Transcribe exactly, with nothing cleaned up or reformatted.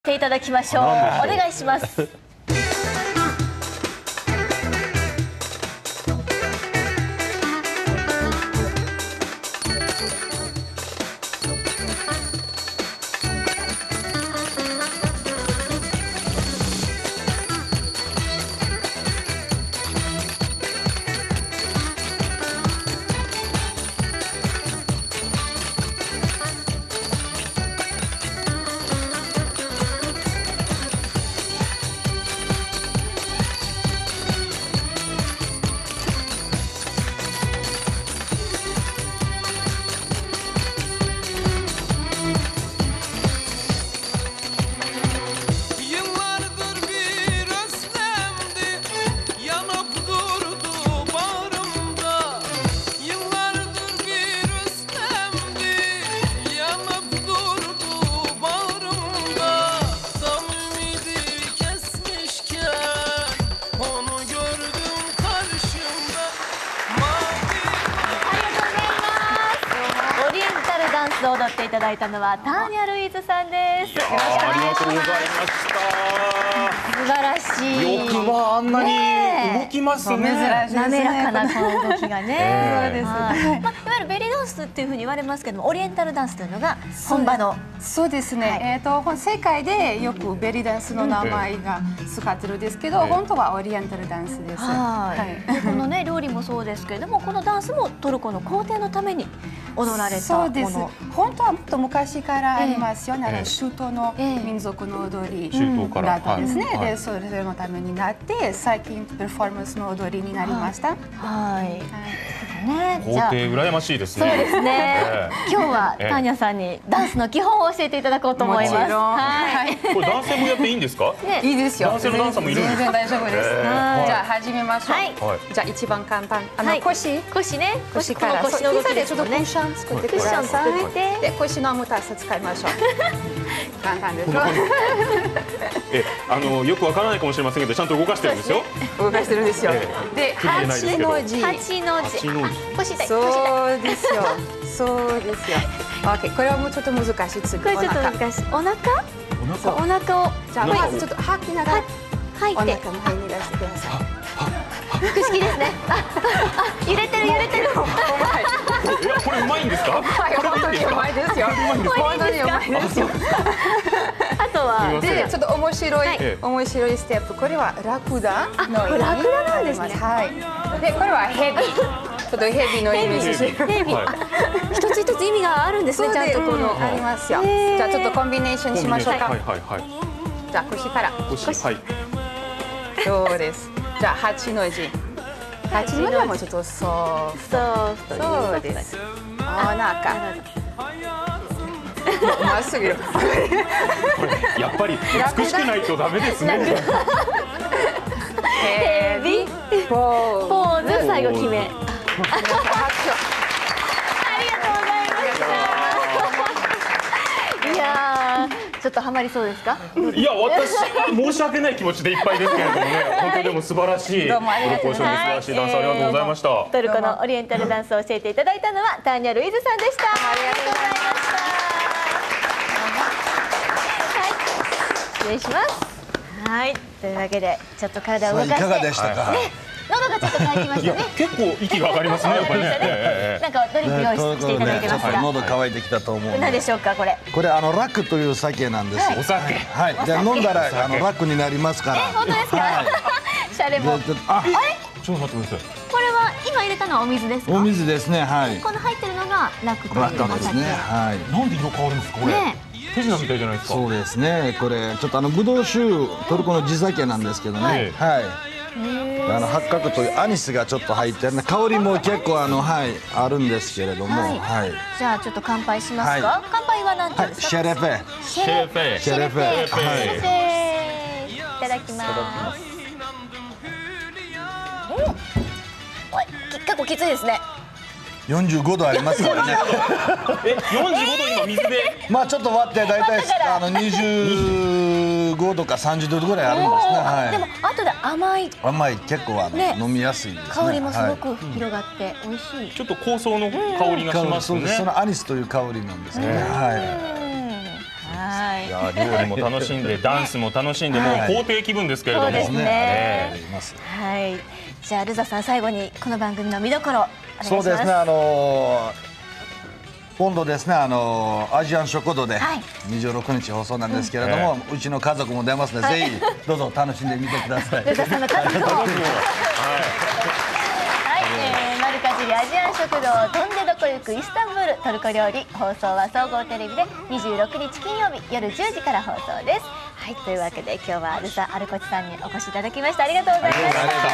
ていただきましょう。お願いします。踊っていただいたのはターニャ・ルイーズさんです。よろしくお願いします。 ありがとうございました。 素晴らしい。 よくはあんなに動きますね。 滑らかなこの動きがね。 そうです。 まあいわゆるベリーダンスっていうふうに言われますけども、オリエンタルダンスというのが本場の。 そうですね。えっと世界でよくベリーダンスの名前が使ってるんですけど、本当はオリエンタルダンスです。 はい。このね料理もそうですけれども、このダンスもトルコの皇帝のために踊られたもの。 そうです。本当はもっと昔からありますよね。シュートの民族の踊りだったんですね。で、それのためになって最近ペフォーマンスの踊りになりました。 はい。 ね、皇帝羨ましいですね。 そうですね。今日はターニャさんにダンスの基本を教えていただこうと思います。 はい。これ男性もやっていいんですか？ いいですよ。 男性のダンサーもいるんですか？ 全然大丈夫です。じゃあ始めましょう。 はい。 じゃあ一番簡単。あの腰、 腰ね。 腰から腰の動きでちょっとクッション作ってください。 作ってで腰の重たさ使いましょう。簡単です。 え、あのよくわからないかもしれませんけど、ちゃんと動かしてるんですよ。 動かしてるんですよ。で、八の字。 八の字。腰痛い。 そうですよ。そうですよ。オッケー。これはもうちょっと難しい。 これちょっと難しい。お腹？お腹を。 じゃあまずちょっと吐きながら吐いて。 お腹も入り出してください。 腹式ですね。あ、あ、揺れてる揺れてる。 これうまいんですか？ はい、本当にうまいですよ。本当にうまいですよ。 あとはでちょっと面白い面白いステップ。これはラクダの意味。 ラクダなんですね。 はい。でこれはヘビ。ちょっとヘビのイメージ。 ヘビ。一つ一つ意味があるんですね。ちゃんとこのありますよ。じゃあちょっとコンビネーションしましょうか。 はいはいはい。 じゃあ腰から。 腰。はい。 そうです。じゃあ八の字。八の字はもうちょっとソフト。そうです。お腹。まっすぐ。 やっぱり美しくないとダメですね。 ヘビポーズ最後決め。ありがとうございました。いやちょっとハマりそうですか？ いや、私申し訳ない気持ちでいっぱいですけれどもね。本当にでも素晴らしい。 どうもありがとうございます。 素晴らしいダンスありがとうございました。 トルコのオリエンタルダンスを教えていただいたのはターニャ・ルイーズさんでした。ありがとうございました。はい、失礼します。はい、というわけでちょっと体を動かして。 いかがでしたか？ 喉がちょっと渇きましたね。 結構息が上がりますね。やっぱりね。 なんかドリンク用意していただいてますが。 喉乾いてきたと思う。 何でしょうかこれ？ これあのラクという酒なんです。 お酒。 はい。じゃあ飲んだらあのラクになりますから。 本当ですか？シャレも。 あ、 ちょっと待ってください。 これは今入れたのはお水ですか？ お水ですね。はい。 この入ってるのがラクというラクですね。はい。 なんで色変わるんですかこれ？手品みたいじゃないですか。 そうですね。これちょっとあのブドウ酒トルコの地酒なんですけどね。はい。あの八角というアニスがちょっと入ってるね。香りも結構あのはいあるんですけれども。はい。 じゃあちょっと乾杯しますか？乾杯は何て言うんですか？ シェレフェ。 シェレフェ。 シェレフェ。はい。 いただきます。結構きついですね。 よんじゅうごどありますからね。 え、よんじゅうごど今水で。 まあちょっと割ってだいたいあのにじゅうごどかさんじゅうどぐらいあるんですね。はい。 でも後で甘い。 甘い結構あの飲みやすいですね。 香りもすごく広がって美味しい。 ちょっと香草の香りがしますね。 そのアニスという香りなんですね。はい。 はい。 や料理も楽しんでダンスも楽しんで、もう皇帝気分ですけれども。 そうですね。 はい。 じゃあルザさん、最後にこの番組の見どころお願いします。 そうですね、あの今度ですね、あのアジアン食堂でにじゅうろくにち放送なんですけれども、うちの家族も出ますので、ぜひどうぞ楽しんでみてください。 ルザさんの家族も。はい、マルカジリアジアン食堂飛んでどこ行くイスタンブールトルコ料理、放送は総合テレビでにじゅうろくにち金曜日夜じゅうじから放送です。はい、というわけで今日はルザ・アルコチさんにお越しいただきました。ありがとうございました。